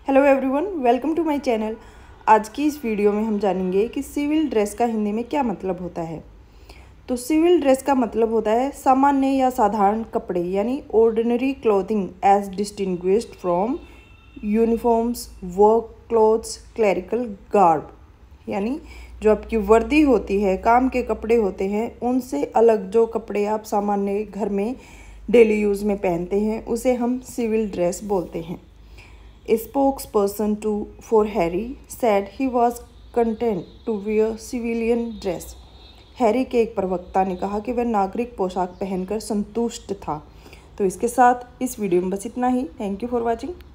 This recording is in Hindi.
Hello everyone, welcome to my channel. आज की इस वीडियो में हम जानेंगे कि सिविल ड्रेस का हिंदी में क्या मतलब होता है। तो सिविल ड्रेस का मतलब होता है सामान्य या साधारण कपड़े, यानी ordinary clothing as distinguished from uniforms, work clothes, clerical garb. यानी जो आपकी वर्दी होती है, काम के कपड़े होते हैं, उनसे अलग जो कपड़े आप सामान्य घर में डेली यूज़ में पहनते हैं उसे हम सिविल ड्रेस बोलते हैं। A spokesperson for Harry said he was content to wear civilian dress. Harry के एक प्रवक्ता ने कहा कि वह नागरिक पोशाक पहनकर संतुष्ट था। तो इसके साथ इस वीडियो में बस इतना ही। Thank you for watching.